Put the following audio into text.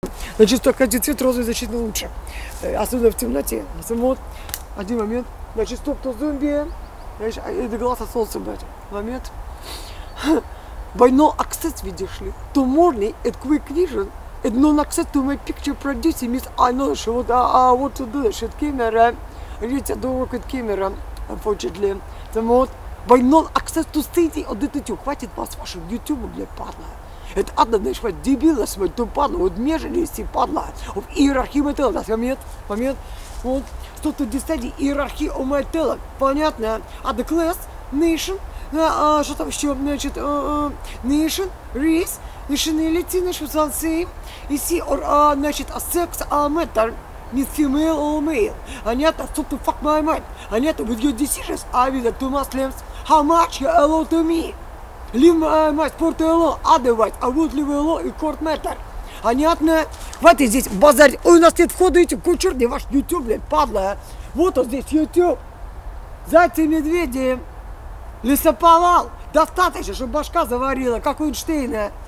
Значит, только один цвет розовый значительно лучше. Особенно в темноте. Вот. Один момент. Значит, стоп, то зомби. Значит, это глаз от солнца, блядь. Момент. By no access, видишь ли. To morning at quick vision. And no access to my picture producing means I know what I want to do. Shit camera. Reach the work with camera. Unfortunately. Вот. By no access to study on the YouTube. Хватит вас ваших YouTube, блядь, падла. Это одна, знаешь, дебилность, мать, падла, вот межлисти, падла. В иерархии мотела, момент. Вот. Что-то дистадии иерархии у мотела. Понятно. А the class, nation, что там еще, значит, nation, race, nationality, значит, same, и see, or, значит, sex, matter, means female or male. Понятно, stop to fuck my mind. Понятно, with your decisions, I will to Muslims, how much you allow to me. Leave my sport alone, otherwise I would leave alone in court matter. Понятно? Хватит здесь базарить. Ой, у нас нет входа YouTube. Какой черт, где ваш YouTube, блядь, падла. Вот он здесь YouTube. Зайцы медведи. Лесоповал. Достаточно, чтобы башка заварила, как у Эйнштейна.